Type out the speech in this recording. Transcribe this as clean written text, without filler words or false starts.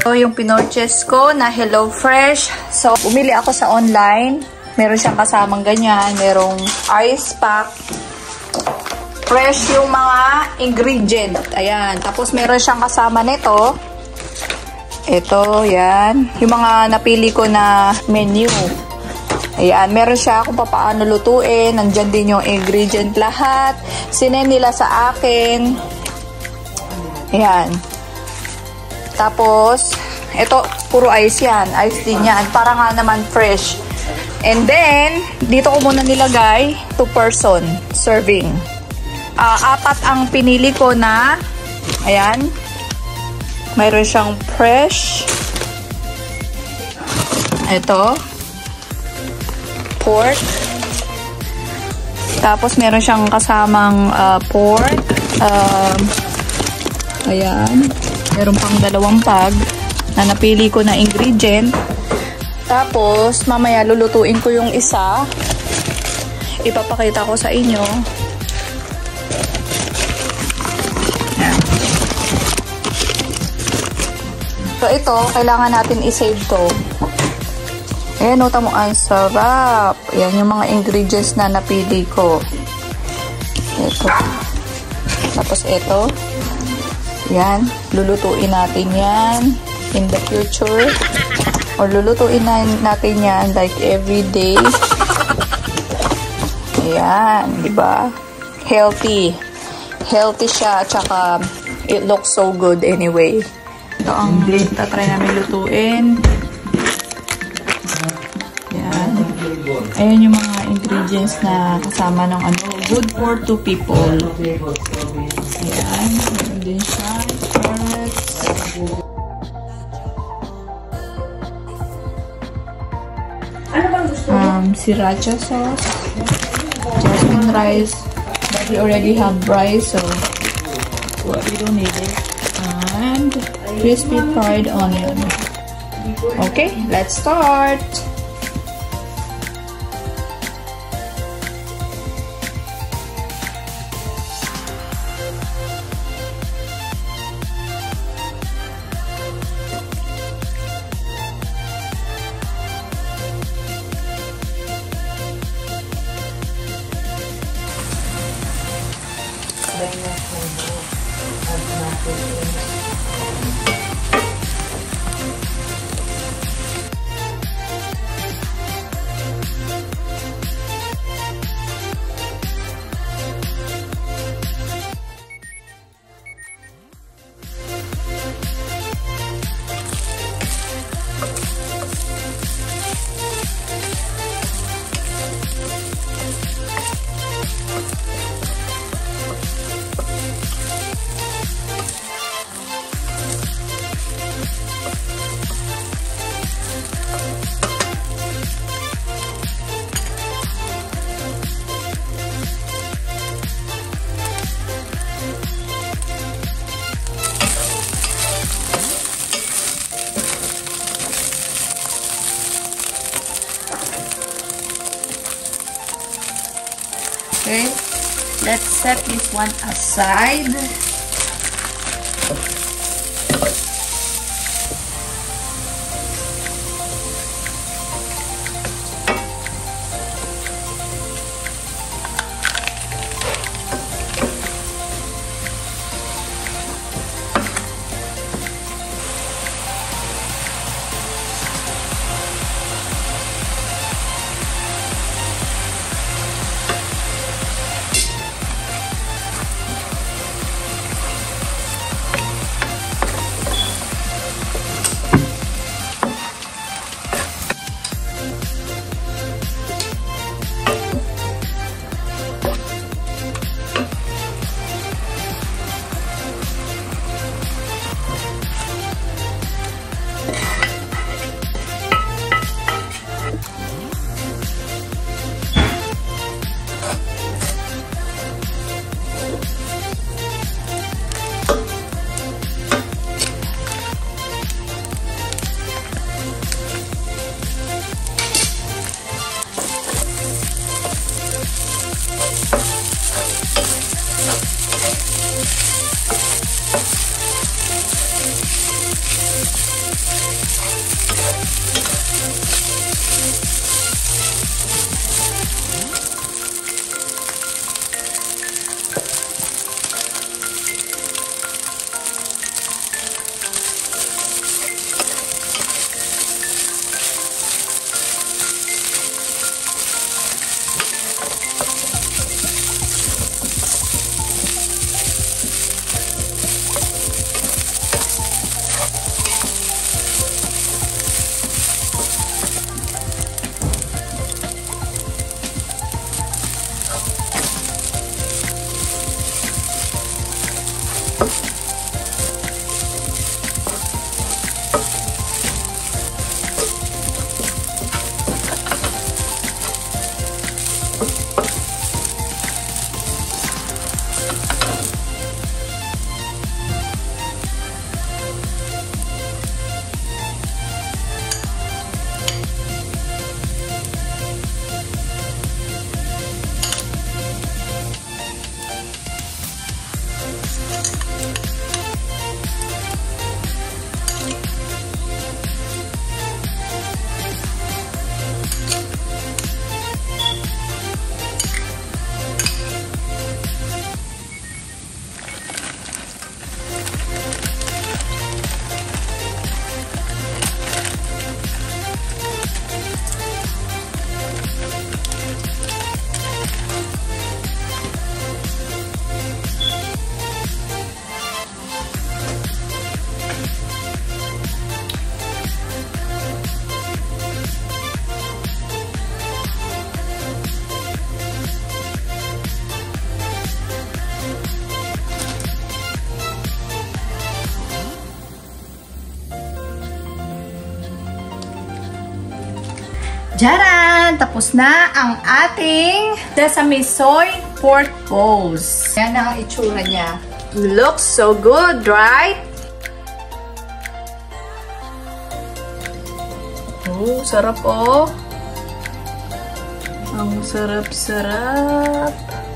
So, yung pinorchase ko na HelloFresh. So, bumili ako sa online. Meron siyang kasamang ganyan. Merong ice pack. Fresh yung mga ingredient. Ayan. Tapos, meron siyang kasama nito. Ito, yan. Yung mga napili ko na menu. Ayan. Meron siya kung paano lutuin. Nandyan din yung ingredient lahat. Sinend nila sa akin. Ayan. Tapos, ito, puro ice yan. Ice din yan. Para nga naman fresh. And then, dito ko muna nilagay 2-person serving. 4 ang pinili ko na, ayan, mayroon siyang fresh. Ito, pork. Tapos, meron siyang kasamang pork. Ayan. Meron pang 2 bag na napili ko na ingredient. Tapos, mamaya lulutuin ko yung isa. Ipapakita ko sa inyo. Ayan. So, ito, kailangan natin i-save to. Ayan, nota mo, ang sarap. Ayan, yung mga ingredients na napili ko. Ito. Tapos, ito. Yan, lulutuin natin yan in the future. Or lulutuin natin yan like every day. Ayan, diba? Healthy. Healthy siya, tsaka it looks so good anyway. Ito ang tatry namin lutuin. Ayan. Ayan yung mga ingredients na kasama ng ano. Good for 2 people. Ayan. Meron din siya. Carrots. Ano bang gusto mo? Sriracha sauce. Jasmine rice. But we already have rice, so we don't need it. And crispy fried onion. Okay, let's start. Okay, let's set this one aside. Jaran! Tapos na ang ating sesame soy pork balls. Yan ang itsura niya. Looks so good, right? Oh, sarap oh. Ang sarap-sarap.